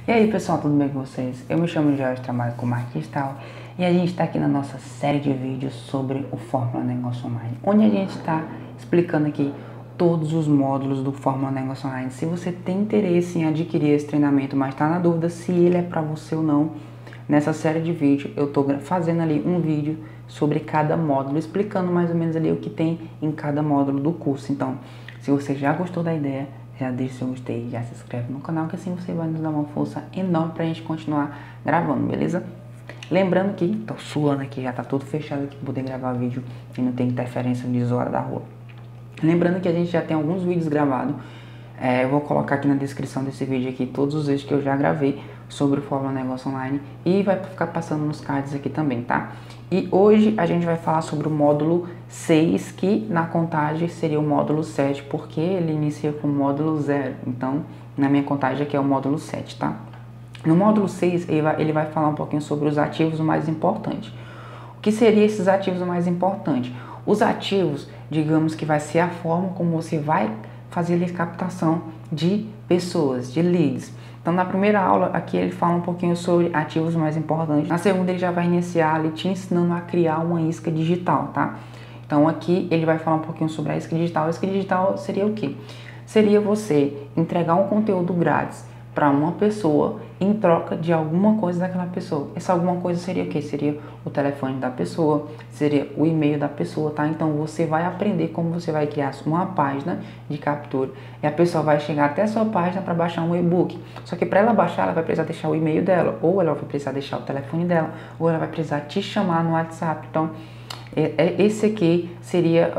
E aí pessoal, tudo bem com vocês? Eu me chamo Jorge, trabalho com marketing digital e a gente está aqui na nossa série de vídeos sobre o Fórmula Negócio Online, onde a gente está explicando aqui todos os módulos do Fórmula Negócio Online. Se você tem interesse em adquirir esse treinamento, mas está na dúvida se ele é para você ou não, nessa série de vídeos eu estou fazendo ali um vídeo sobre cada módulo, explicando mais ou menos ali o que tem em cada módulo do curso. Então, se você já gostou da ideia, já deixa seu gostei, já se inscreve no canal, que assim você vai nos dar uma força enorme pra gente continuar gravando, beleza? Lembrando que tô suando aqui, já tá tudo fechado aqui pra poder gravar vídeo e não tem interferência visual da rua. Lembrando que a gente já tem alguns vídeos gravados, eu vou colocar aqui na descrição desse vídeo aqui todos os vídeos que eu já gravei sobre o Fórmula Negócio Online e vai ficar passando nos cards aqui também, tá? E hoje a gente vai falar sobre o módulo 6, que na contagem seria o módulo 7, porque ele inicia com o módulo 0. Então, na minha contagem aqui é o módulo 7, tá? No módulo 6, ele vai falar um pouquinho sobre os ativos mais importantes. O que seriam esses ativos mais importantes? Os ativos, digamos que vai ser a forma como você vai fazer a captação de pessoas, de leads. Então, na primeira aula, aqui ele fala um pouquinho sobre ativos mais importantes. Na segunda, ele já vai iniciar ali te ensinando a criar uma isca digital, tá? Então, aqui ele vai falar um pouquinho sobre a isca digital. A isca digital seria o quê? Seria você entregar um conteúdo grátis para uma pessoa em troca de alguma coisa daquela pessoa. Essa alguma coisa seria o quê? Seria o telefone da pessoa, seria o e-mail da pessoa, tá? Então você vai aprender como você vai criar uma página de captura e a pessoa vai chegar até a sua página para baixar um e-book. Só que para ela baixar, ela vai precisar deixar o e-mail dela, ou ela vai precisar deixar o telefone dela, ou ela vai precisar te chamar no WhatsApp. Então esse aqui seria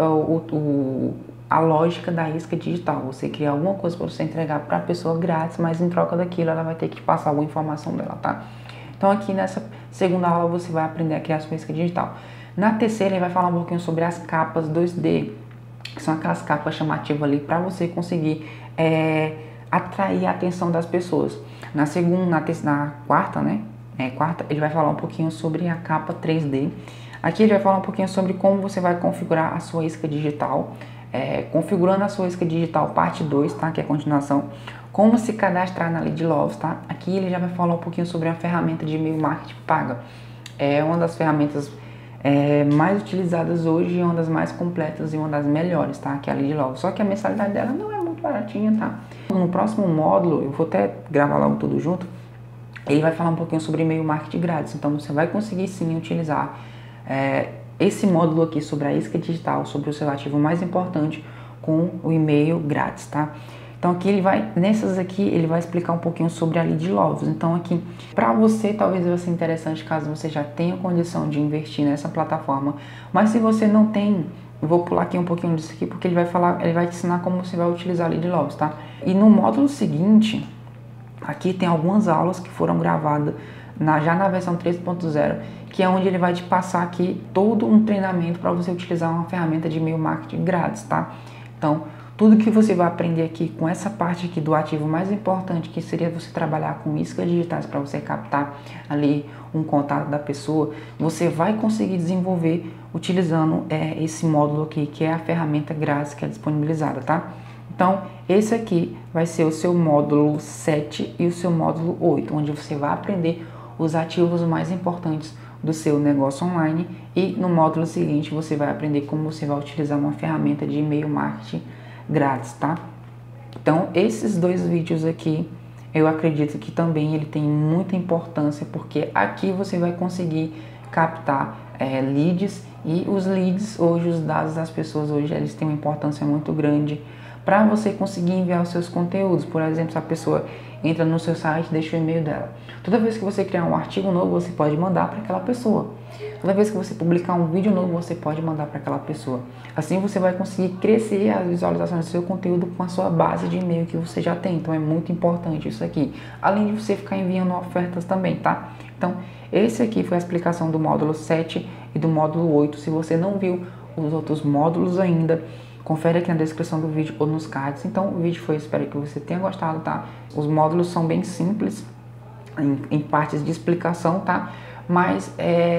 a lógica da isca digital. Você criar alguma coisa para você entregar para a pessoa grátis, mas em troca daquilo ela vai ter que passar alguma informação dela, tá? Então aqui nessa segunda aula você vai aprender a criar sua isca digital. Na terceira ele vai falar um pouquinho sobre as capas 2D, que são aquelas capas chamativas ali para você conseguir atrair a atenção das pessoas. Na segunda, na quarta, né? Quarta, ele vai falar um pouquinho sobre a capa 3D. Aqui ele vai falar um pouquinho sobre como você vai configurar a sua isca digital. Configurando a sua isca digital parte 2, tá? Que é a continuação. Como se cadastrar na Lead Loves, tá? Aqui ele já vai falar um pouquinho sobre a ferramenta de e-mail marketing paga. É uma das ferramentas mais utilizadas hoje, uma das mais completas e uma das melhores, tá? Que é a Lead Loves. Só que a mensalidade dela não é muito baratinha, tá? No próximo módulo, eu vou até gravar logo tudo junto, ele vai falar um pouquinho sobre e-mail marketing grátis. Então você vai conseguir sim utilizar esse módulo aqui sobre a isca digital, sobre o seu ativo mais importante com o e-mail grátis, tá? Então aqui nessas aqui ele vai explicar um pouquinho sobre a Lead Loves. Então aqui, para você talvez vai ser interessante caso você já tenha condição de investir nessa plataforma, mas se você não tem, eu vou pular aqui um pouquinho disso aqui porque ele vai te ensinar como você vai utilizar a Lead Loves, tá? E no módulo seguinte, aqui tem algumas aulas que foram gravadas já na versão 3.0, que é onde ele vai te passar aqui todo um treinamento para você utilizar uma ferramenta de e-mail marketing grátis, tá? Então, tudo que você vai aprender aqui com essa parte aqui do ativo mais importante, que seria você trabalhar com iscas digitais para você captar ali um contato da pessoa, você vai conseguir desenvolver utilizando esse módulo aqui, que é a ferramenta grátis que é disponibilizada, tá? Então, esse aqui vai ser o seu módulo 7 e o seu módulo 8, onde você vai aprender os ativos mais importantes do seu negócio online, e no módulo seguinte você vai aprender como você vai utilizar uma ferramenta de e-mail marketing grátis, tá? Então esses dois vídeos aqui eu acredito que também ele tem muita importância, porque aqui você vai conseguir captar leads, e os leads hoje, os dados das pessoas hoje, eles têm uma importância muito grande para você conseguir enviar os seus conteúdos. Por exemplo, se a pessoa entra no seu site, deixa o e-mail dela. Toda vez que você criar um artigo novo, você pode mandar para aquela pessoa. Toda vez que você publicar um vídeo novo, você pode mandar para aquela pessoa. Assim você vai conseguir crescer as visualizações do seu conteúdo com a sua base de e-mail que você já tem. Então é muito importante isso aqui. Além de você ficar enviando ofertas também, tá? Então esse aqui foi a explicação do módulo 7 e do módulo 8. Se você não viu os outros módulos ainda, confere aqui na descrição do vídeo ou nos cards. Então o vídeo foi, espero que você tenha gostado, tá? Os módulos são bem simples em partes de explicação, tá? Mas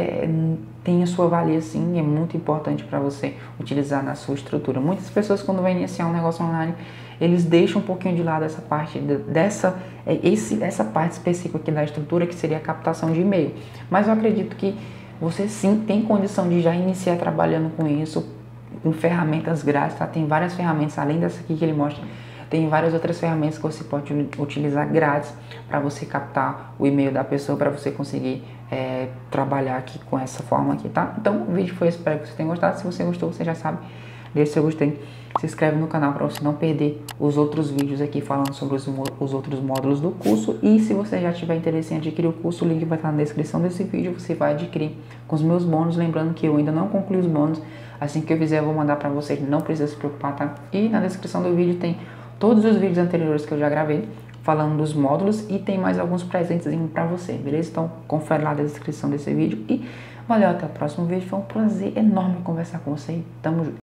tem a sua valia sim, é muito importante para você utilizar na sua estrutura. Muitas pessoas, quando vai iniciar um negócio online, eles deixam um pouquinho de lado essa parte essa parte específica aqui da estrutura, que seria a captação de e-mail. Mas eu acredito que você sim tem condição de já iniciar trabalhando com isso, com ferramentas grátis, tá? Tem várias ferramentas, além dessa aqui que ele mostra, tem várias outras ferramentas que você pode utilizar grátis para você captar o e-mail da pessoa, para você conseguir trabalhar aqui com essa forma aqui, tá? Então o vídeo foi esse, espero que você tenha gostado. Se você gostou, você já sabe, deixa seu gostei, se inscreve no canal para você não perder os outros vídeos aqui falando sobre os outros módulos do curso. E se você já tiver interesse em adquirir o curso, o link vai estar na descrição desse vídeo, você vai adquirir com os meus bônus, lembrando que eu ainda não concluí os bônus, assim que eu fizer eu vou mandar para você, não precisa se preocupar, tá? E na descrição do vídeo tem todos os vídeos anteriores que eu já gravei falando dos módulos e tem mais alguns presentes para você, beleza? Então confere lá na descrição desse vídeo e valeu, até o próximo vídeo. Foi um prazer enorme conversar com você e tamo junto.